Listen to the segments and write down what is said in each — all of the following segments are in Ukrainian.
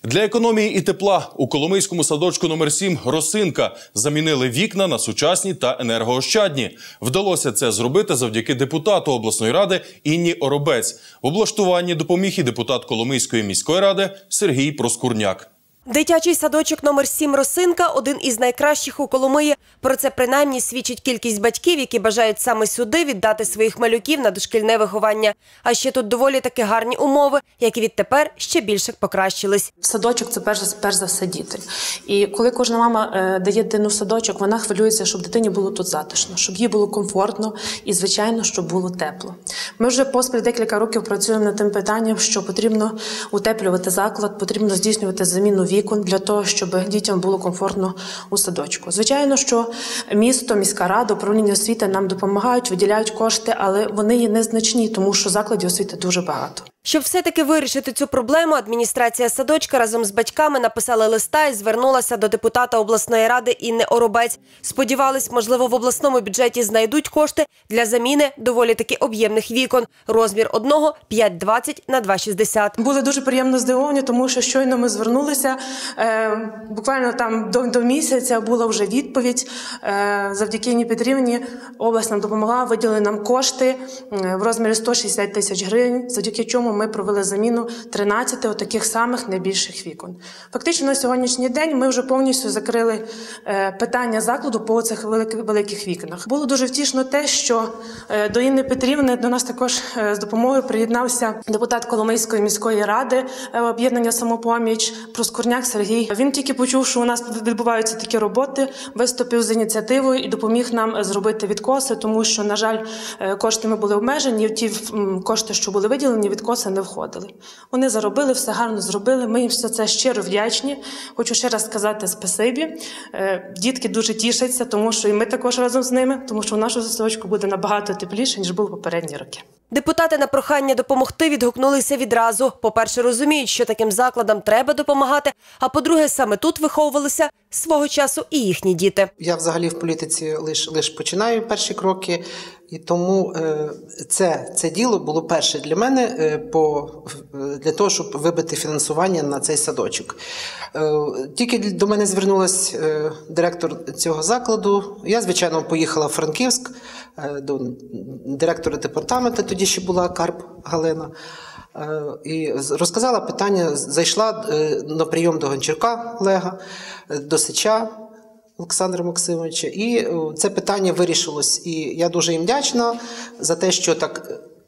Для економії і тепла у Коломийському садочку номер 7 «Росинка» замінили вікна на сучасні та енергоощадні. Вдалося це зробити завдяки депутату обласної ради Інні Оробець. В облаштуванні допоміг і депутат Коломийської міської ради Сергій Проскурняк. Дитячий садочок номер 7 «Росинка» – один із найкращих у Коломиї. Про це принаймні свідчить кількість батьків, які бажають саме сюди віддати своїх малюків на дошкільне виховання. А ще тут доволі таки гарні умови, які відтепер ще більше покращились. Садочок – це перш за все діти. І коли кожна мама дає дитину в садочок, вона хвилюється, щоб дитині було тут затишно, щоб їй було комфортно і, звичайно, щоб було тепло. Ми вже поспіль декілька років працюємо над тим питанням, що потрібно утеплювати заклад, потрібно здійснювати заміну вікон для того, щоб дітям було комфортно у садочку. Звичайно, що місто, міська рада, управління освіти нам допомагають, виділяють кошти, але вони є незначні, тому що закладів освіти дуже багато. Щоб все-таки вирішити цю проблему, адміністрація садочка разом з батьками написала листа і звернулася до депутата обласної ради Інни Оробець. Сподівались, можливо, в обласному бюджеті знайдуть кошти для заміни доволі таки об'ємних вікон. Розмір одного – 5,20 на 2,60. Були дуже приємно здивовані, тому що щойно ми звернулися, буквально там до місяця була вже відповідь. Завдяки Інні Петрівні область нам допомогла, виділили нам кошти в розмірі 160 тисяч гривень, завдяки чому ми провели заміну 13 отаких самих найбільших вікон. Фактично на сьогоднішній день ми вже повністю закрили питання закладу по цих великих вікнах. Було дуже втішно те, що до Інни Петрівни до нас також з допомогою приєднався депутат Коломийської міської ради об'єднання «Самопоміч» Проскурняк Сергій. Він тільки почув, що у нас відбуваються такі роботи, виступив з ініціативою і допоміг нам зробити відкоси, тому що, на жаль, коштами були обмежені, ті кошти, що були виділені, відкоси не входили. Вони заробили, все гарно зробили, ми їм за це щиро вдячні. Хочу ще раз сказати спасибі. Дітки дуже тішаться, тому що і ми також разом з ними, тому що в нашому садочку буде набагато тепліше, ніж було попередні роки. Депутати на прохання допомогти відгукнулися відразу. По-перше, розуміють, що таким закладам треба допомагати, а по-друге, саме тут виховувалися свого часу і їхні діти. Я взагалі в політиці лише починаю перші кроки, і тому це діло було перше для мене для того, щоб вибити фінансування на цей садочок. Тільки до мене звернулась директор цього закладу. Я, звичайно, поїхала в Франківськ до директора департаменту, тоді ще була Карп Галина, і розказала питання, зайшла на прийом до Гончарка Олега, до Сича Олександра Максимовича, і це питання вирішилось. І я дуже їм вдячна за те, що так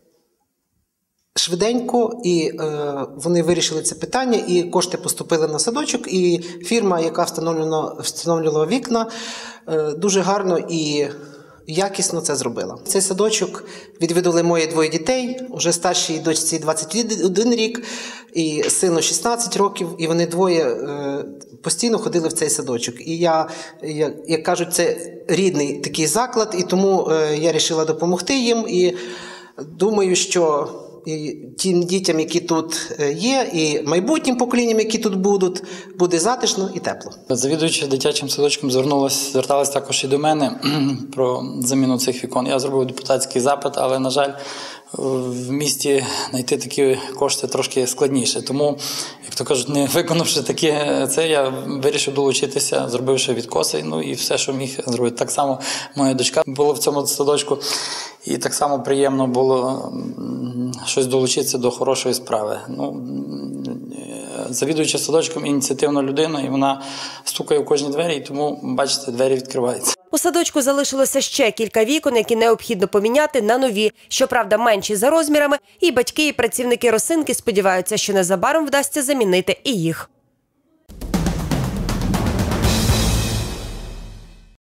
швиденько і вони вирішили це питання, і кошти поступили на садочок, і фірма, яка встановлювала вікна, дуже гарно і якісно це зробила. Цей садочок відвідували мої двоє дітей, уже старшій дочці 21 рік, і сину 16 років, і вони двоє постійно ходили в цей садочок. І як кажуть, це рідний такий заклад, і тому я вирішила допомогти їм, і думаю, що і тим дітям, які тут є, і майбутнім поколінням, які тут будуть, буде затишно і тепло. Завідуючи дитячим садочком зверталась також і до мене про заміну цих вікон. Я зробив депутатський запит, але, на жаль, в місті знайти такі кошти трошки складніше. Тому, як то кажуть, не виконавши таке, я вирішив долучитися, зробивши відкоси, і все, що міг зробити. Так само моя дочка була в цьому садочку, і так само приємно було щось долучитися до хорошої справи. Завідуючи садочком ініціативна людина, і вона стукає в кожні двері, і тому, бачите, двері відкриваються. У садочку залишилося ще кілька вікон, які необхідно поміняти на нові, щоправда, менші за розмірами, і батьки, і працівники «Росинки» сподіваються, що незабаром вдасться замінити і їх.